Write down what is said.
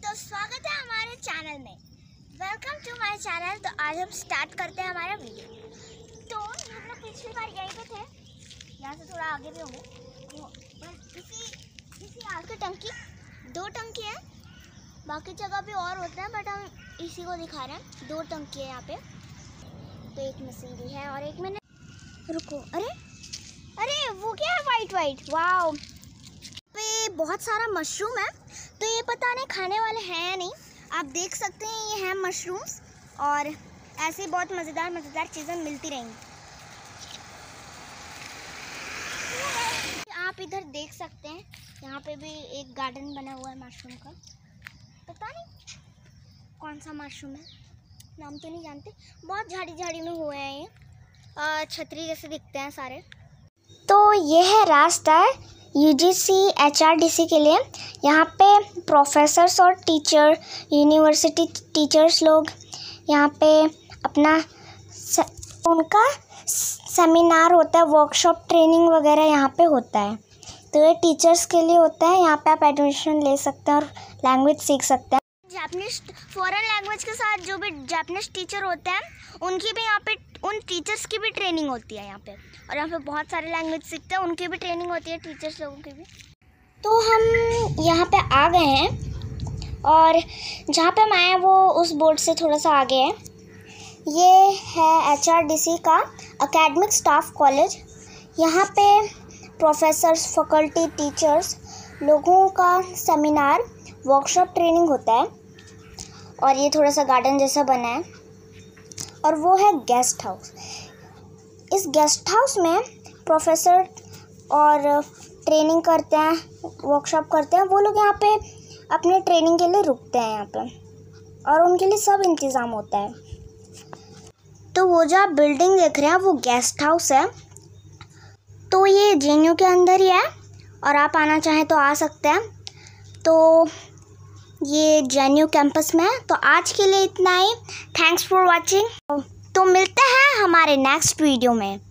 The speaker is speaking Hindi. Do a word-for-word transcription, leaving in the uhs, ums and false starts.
तो स्वागत है हमारे चैनल में। Welcome to my channel. तो आज हम स्टार्ट करते हैं हमारा वीडियो। तो हम लोग पिछली बार यहीं पे थे, यहाँ से थोड़ा आगे भी होंगे। तो इसी इसी आग की टंकी, दो टंकी हैं, बाकी जगह भी और होते हैं बट हम इसी को दिखा रहे हैं। दो टंकी है यहाँ पे। तो एक मशीन है और एक मैंने रुको अरे अरे वो क्या है वाइट वाइट, वाओ। पे बहुत सारा मशरूम है, तो ये पता नहीं खाने वाले हैं या नहीं। आप देख सकते हैं ये हैं मशरूम्स, और ऐसे बहुत मज़ेदार मज़ेदार चीज़ें मिलती रहेंगी। आप इधर देख सकते हैं, यहाँ पे भी एक गार्डन बना हुआ है मशरूम का। पता नहीं कौन सा मशरूम है, नाम तो नहीं जानते। बहुत झाड़ी झाड़ी में हुए हैं ये, छतरी जैसे दिखते हैं सारे। तो ये है रास्ता यूजीसी एचआरडीसी के लिए। यहाँ पे प्रोफेसर्स और टीचर, यूनिवर्सिटी टीचर्स लोग यहाँ पे अपना स, उनका सेमिनार होता है, वर्कशॉप ट्रेनिंग वगैरह यहाँ पे होता है। तो ये टीचर्स के लिए होता है। यहाँ पे आप एडमिशन ले सकते हैं और लैंग्वेज सीख सकते हैं। जापानीज फॉरेन लैंग्वेज के साथ जो भी जापानीज टीचर होते हैं उनकी भी यहाँ पे, उन टीचर्स की भी ट्रेनिंग होती है यहाँ पे। और यहाँ पे बहुत सारे लैंग्वेज सीखते हैं, उनकी भी ट्रेनिंग होती है, टीचर्स लोगों की भी। तो हम यहाँ पे आ गए हैं और जहाँ पे हम आए हैं वो उस बोर्ड से थोड़ा सा आगे है। ये है एचआरडीसी का एकेडमिक स्टाफ कॉलेज। यहाँ पे प्रोफेसर्स, फैकल्टी, टीचर्स लोगों का सेमिनार, वर्कशॉप ट्रेनिंग होता है। और ये थोड़ा सा गार्डन जैसा बना है और वो है गेस्ट हाउस। इस गेस्ट हाउस में प्रोफेसर और ट्रेनिंग करते हैं, वर्कशॉप करते हैं, वो लोग यहाँ पे अपने ट्रेनिंग के लिए रुकते हैं यहाँ पे, और उनके लिए सब इंतज़ाम होता है। तो वो जो आप बिल्डिंग देख रहे हैं वो गेस्ट हाउस है। तो ये जेएनयू के अंदर ही है और आप आना चाहें तो आ सकते हैं। तो ये जेएनयू कैंपस में है। तो आज के लिए इतना ही। Thanks for watching. तो मिलते हैं हमारे नेक्स्ट वीडियो में।